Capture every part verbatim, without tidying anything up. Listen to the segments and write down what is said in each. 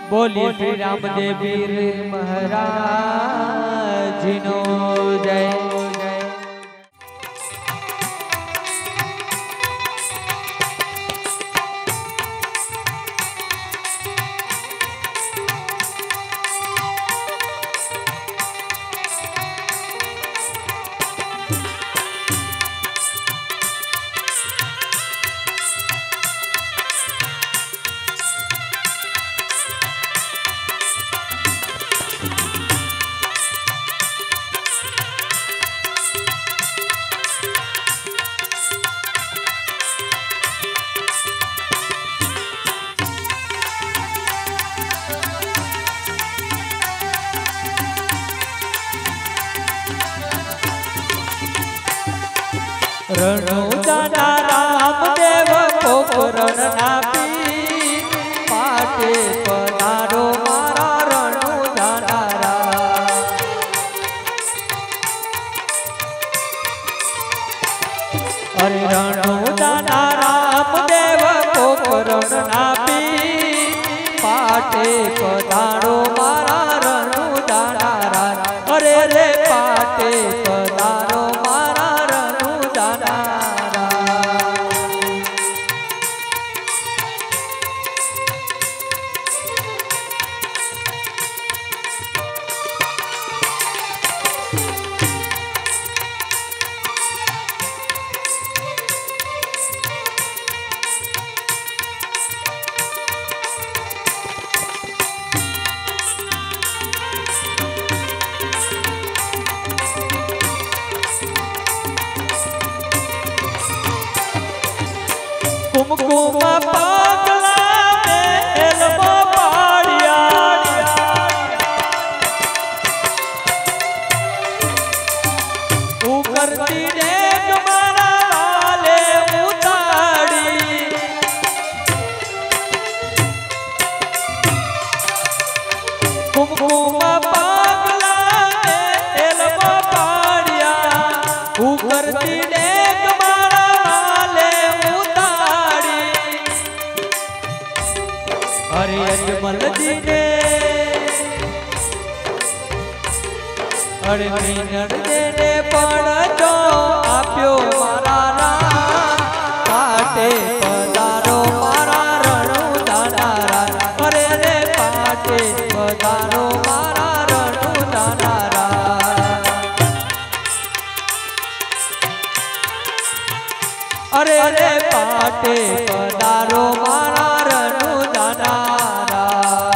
बोलिए श्री रामदेव वीर महाराज नो जय। रणु दादा रामदेव पोखरण ना पीर पाटे पधारो मारा रणु दादा राम। अरे रणु दादा रामदेव पोखरण ना पीर पाटे पधारो मारा रणु दादा राम। अरे रे पाटे पधारो मारा रणु दादा कुमकुम पागला एलमो पाड़िया उकरती डेग मारा लाले उताड़ी। कुमकुम पागला एलमो पाड़िया उकरती डेग मारा लाले उताड़ी। अरे अजमल जी ने अरे मीनड़ ने पण जो आप्यो मारा राम पाटे पधारो मारा रणु दादा राम। अरे रे पाटे पधारो मारा रणु दादा राम। अरे रे पाटे पधारो मारा रणु दादा राम।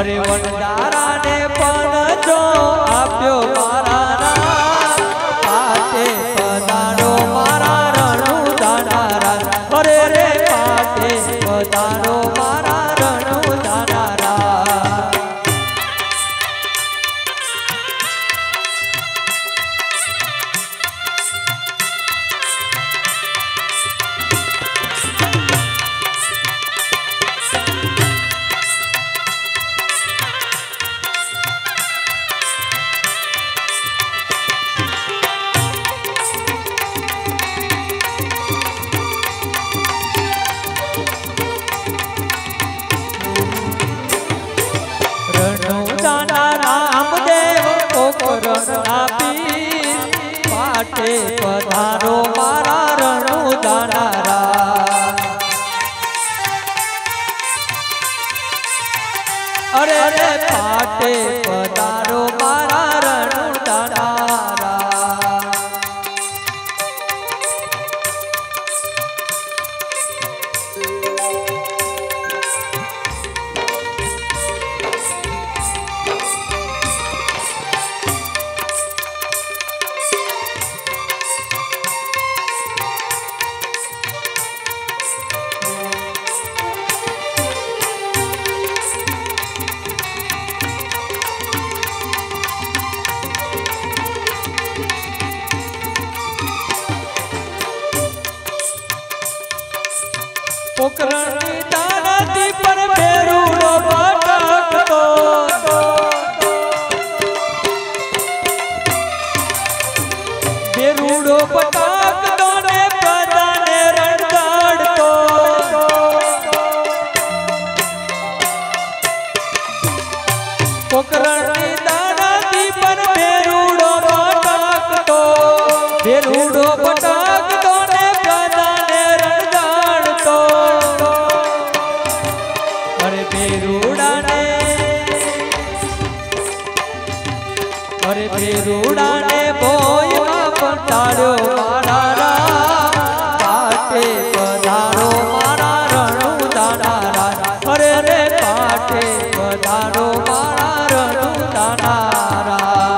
अरे वनदारा ने पण जो आप्यो मारा राम पाटे पधारो मारा रणु दानारा अरे रे पाटे पधारो मारा रणु दानारा पाटे पधारो मारा रणु दानारा अरे रे पाटे पधारो मारा रणु दानारा पोकरणी दानती पर बेरूड़ो पटकतो बेरूड़ो पटकतो ने प्रदाने रणगाड़तो पोकरणी दानती पर बेरूड़ो पटकतो बेरूड़ो पटकतो ने प्रदाने रणगाड़तो अरे बेरूड़ा ने अरे बेरूड़ा ने बोय पटाड़ो मारा राम पाटे पधारो मारा रणु दानारा अरे रे पाटे पधारो मारा रणु दानारा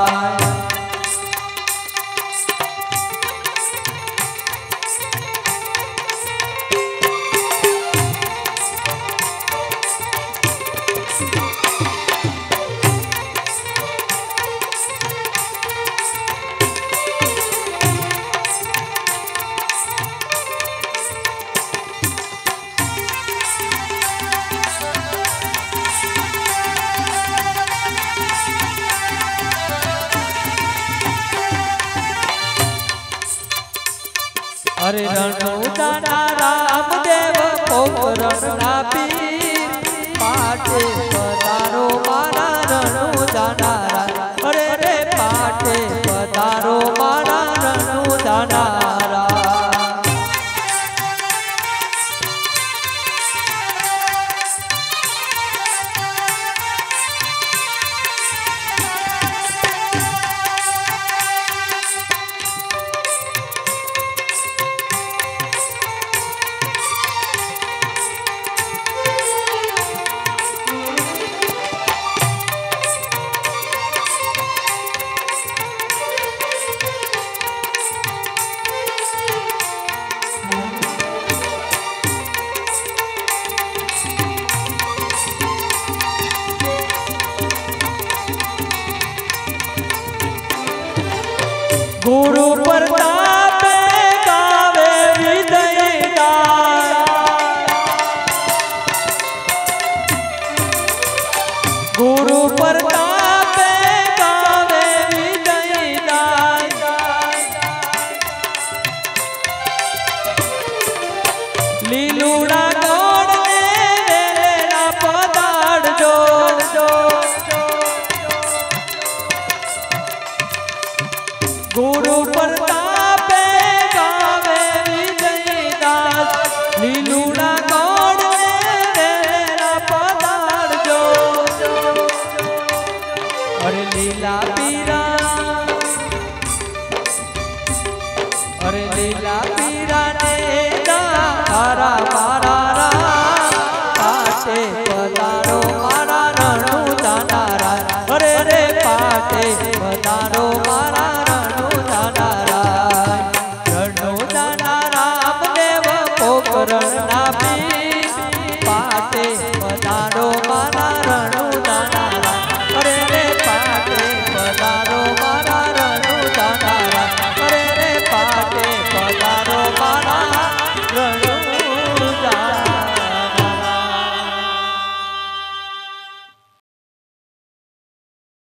अरे रणु दाना राम देव पोकरणा पीर पाटे पधारो मारा रणु दानारा अरे रे पाटे पधारो मारा रणु दानारा गुरु प्रताप गावे विदयदान गुरु प्रताप गावे विदयदान लीलूड़ा गौड़ ने वेला पधारजो गुरु प्रताप गावे विजयदास लीलूड़ा गौड़ मेरा पधारजो अरे लीला पीरा अरे लीला पीरा ने हरा मारा राम पाटे पधारो मारा रणु राते पधारो मारा रणु जाना राय रणु जाना रामदेव पोकरण ना